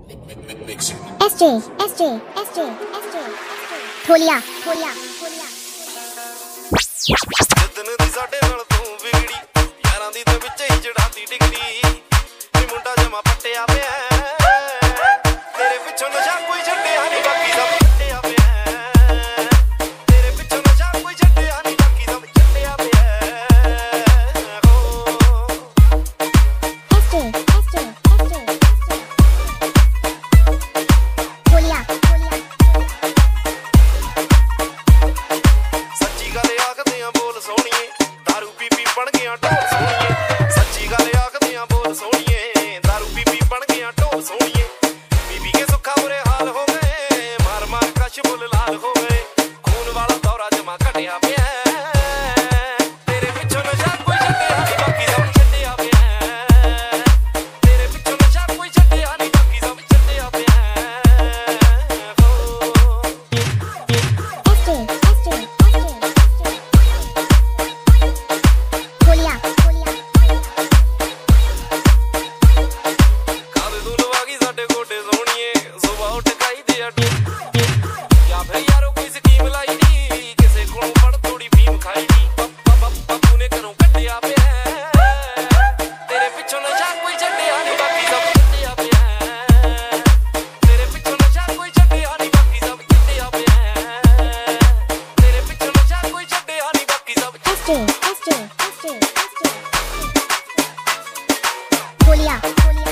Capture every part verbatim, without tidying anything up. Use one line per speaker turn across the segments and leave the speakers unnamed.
S J S J S J S J थोलिया थोलिया थोलिया
जिद्दन दी साडे नाल तू विगड़ी यारां दी ते विच ही चढ़ाती डिगरी नी मुंडा जमा पट्टिया पिया तेरे पिछों नशा कोई छड्डिया नहीं बाकी सब छड्डिया पिया तेरे पिछों नशा कोई छड्डिया नहीं बाकी सब छड्डिया पिया
S J S J S J थोलिया थोलिया
सच्ची गल आखदे आ बोल सोहणीए दारू पी पी बन गया ढोल सोहणीए सच्ची गल आखदे आ बोल सोहणीए दारू पी पी बन गया ढोल सोहणीए बीबी के सुखा बुरे हाल हो गए मार मार कश बुल लाल हो गए खून वाला दौरा जमा घटिया पिया तेरे पिछों नशा कोई छड्डिया नहीं बाकी सब छड्डिया पिया तेरे पिछों नशा कोई छड्डिया नहीं बाकी सब छड्डिया पिया
S J S J S J थोलिया थोलिया
कादे दूल वागी साडे गोडे सोहणीए सुबह उठ काई दे अड्डी या फिर यारो कोई स्कीम लाई दी किसे कोलों फड़ थोड़ी फीम खाई दी पप्पू ने घरों कड्डिया पिया तेरे पिछों नशा कोई छड्डिया नहीं बाकी सब छड्डिया पिया तेरे पिछों नशा कोई छड्डिया नहीं बाकी सब छड्डिया पिया तेरे पिछों नशा कोई छड्डिया नहीं बाकी सब
S J S J S J S J थोलिया थोलिया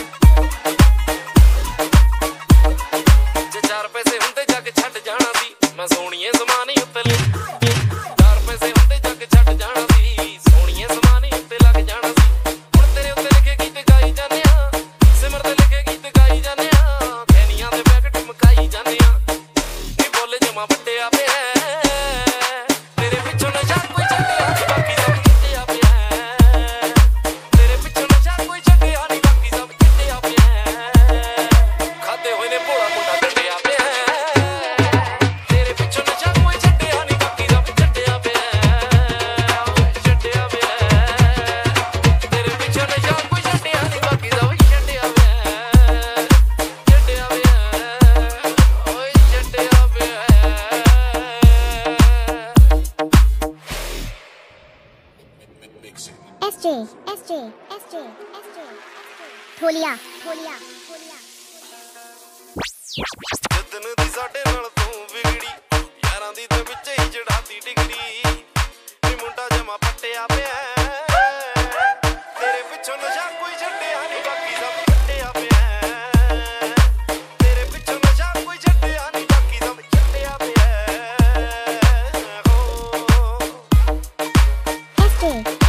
जे चार पैसे हुंदे जग छड्ड जाना सी मैं सोहणीए समानी उत्ते ले चार पैसे हुंदे जग छड्ड जाना सी सोहणीए समानी उत्ते लग जाना सी हुण तेरे उत्ते लिखे गीत गाई जाने आ सिमर ते लिखे गीत गाई जाने आ खैनियां दे पैकेट मकाई जाने आ नी बोले जमा वड्डिया पिया तेरे पिछों नशा कोई छड्डिया नहीं बाकी सब छड्डिया पिया तेरे पिछों नशा कोई छड्डिया नहीं बाकी सब छड्डिया पिया खादे होए ने भोला मुंडा छड्डिया पिया तेरे पिछों नशा कोई छड्डिया नहीं बाकी सब छड्डिया पिया छड्डिया पिया तेरे पिछों नशा कोई छड्डिया नहीं बाकी सब छड्डिया पिया छड्डिया पिया ओए छड्डिया पिया
S J S J S J S J थोलिया थोलिया थोलिया
जिद्दन दी साडे नाल तू विगड़ी यारां दी ते विच ही चढ़ाती डिगरी नी मुंडा जमा पट्टिया पिया तेरे पिछों नशा कोई छड्डिया नहीं बाकी सब छड्डिया पिया तेरे पिछों नशा कोई छड्डिया नहीं बाकी सब छड्डिया पिया
S J